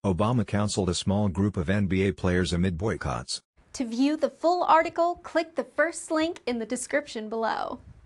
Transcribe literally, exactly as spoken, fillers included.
Obama counseled a small group of N B A players amid boycotts. To view the full article, click the first link in the description below.